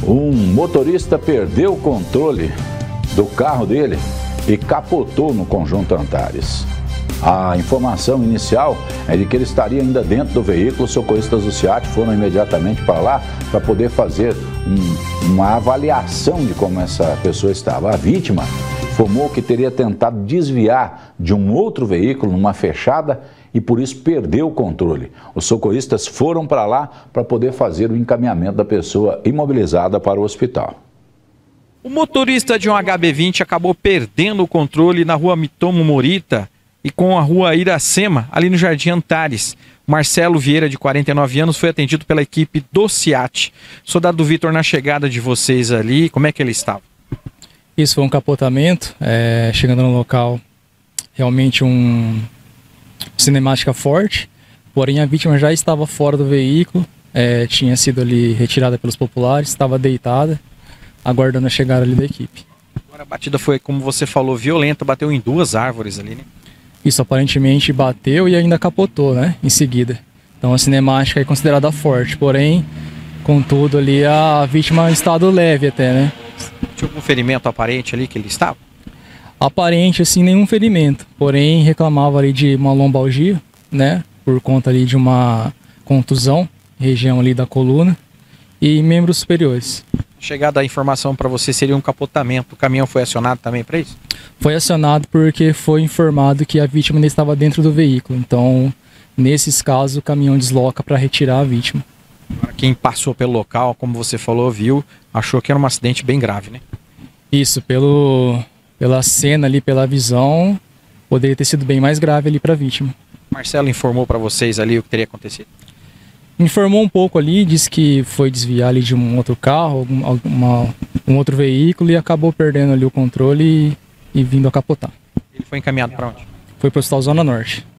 Um motorista perdeu o controle do carro dele e capotou no conjunto Antares. A informação inicial é de que ele estaria ainda dentro do veículo. Os socorristas do SEAT foram imediatamente para lá para poder fazer uma avaliação de como essa pessoa estava. A vítima informou que teria tentado desviar de um outro veículo numa fechada e por isso perdeu o controle. Os socorristas foram para lá para poder fazer o encaminhamento da pessoa imobilizada para o hospital. O motorista de um HB20 acabou perdendo o controle na rua Mitomo Morita e com a rua Iracema, ali no Jardim Antares. Marcelo Vieira, de 49 anos, foi atendido pela equipe do SEAT. Soldado Vitor, na chegada de vocês ali, como é que ele estava? Isso foi um capotamento, chegando no local, realmente cinemática forte, porém a vítima já estava fora do veículo, tinha sido ali retirada pelos populares, estava deitada, aguardando a chegada ali da equipe. Agora a batida foi, como você falou, violenta, bateu em duas árvores ali, né? Isso aparentemente bateu e ainda capotou, né, em seguida. Então a cinemática é considerada forte, porém, contudo ali a vítima em estado leve até, né? Tinha algum ferimento aparente ali que ele estava? Aparente, assim, nenhum ferimento, porém reclamava ali de uma lombalgia, né, por conta ali de uma contusão, região ali da coluna e membros superiores. Chegada a informação para você seria um capotamento, o caminhão foi acionado também para isso? Foi acionado porque foi informado que a vítima ainda estava dentro do veículo, então nesses casos o caminhão desloca para retirar a vítima. Agora, quem passou pelo local, como você falou, viu, achou que era um acidente bem grave, né? Isso, pela cena ali, pela visão, poderia ter sido bem mais grave ali para a vítima. Marcelo informou para vocês ali o que teria acontecido? Informou um pouco ali, disse que foi desviar ali de um outro carro, um outro veículo e acabou perdendo ali o controle e vindo a capotar. Ele foi encaminhado para onde? Foi para o Hospital Zona Norte.